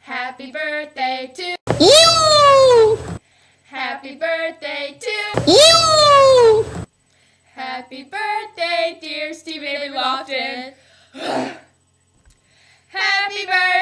Happy birthday to you! Happy birthday to you! Happy birthday, dear Stephen Lofton. Happy birthday.